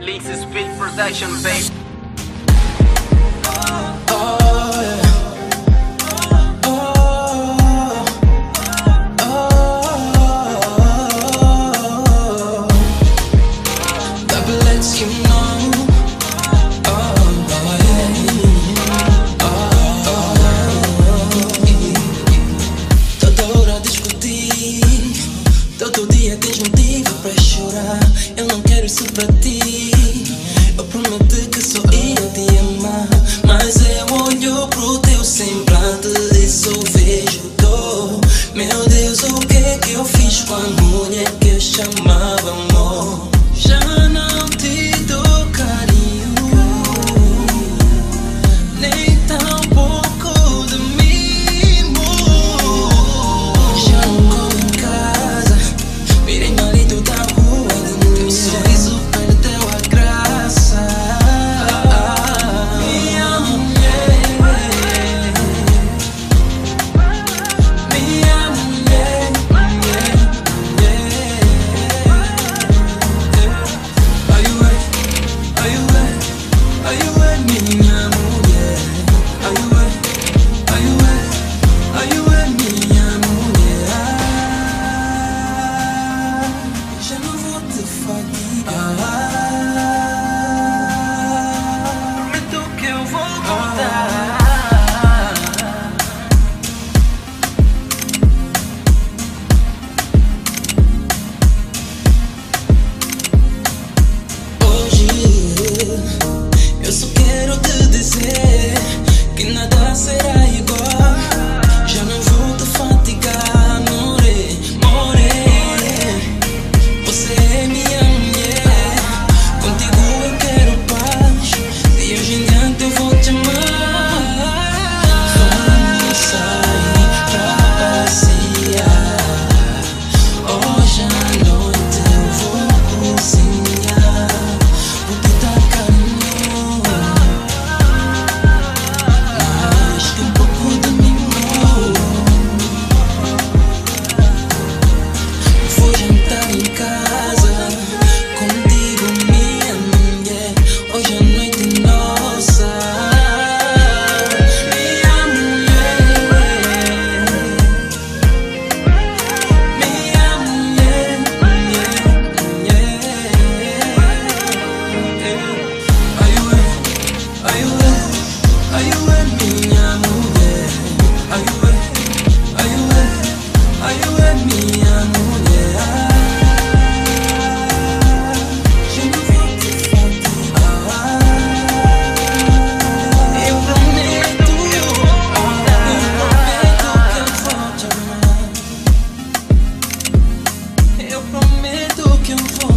Links Speed Production, baby. Todo dia tens motivo pra chorar. Eu não quero isso pra ti. Eu prometi que só ia te amar, mas eu olho pro teu semblante e só vejo dor. Meu Deus, o que é que eu fiz com a mulher que eu chamava amor? Já não te dou carinho, nem tão pouco de mimo. Já não como em casa, virei marido da rua. Teu sorriso perdeu a graça. Minha mulher, minha mulher, minha mulher. Minha mulher. Já não vou te fadigar. Prometo que eu vou voltar. Hoje eu só quero te dizer que nada será igual. Já não vou te fatigar, more, more. Você é minha mulher, contigo eu quero paz. De hoje em diante eu vou te amar. Vamos sair pra passear. Hoje à noite eu vou cozinhar. Vou te dar carinho, mais que um pouco de mimo. Vou jantar em casa contigo, minha mulher. Hoje a noite é nossa. Minha mulher, minha mulher, minha mulher. Minha mulher. Já não vou te fatigar. Eu prometo que eu vou te amar. Eu prometo que eu vou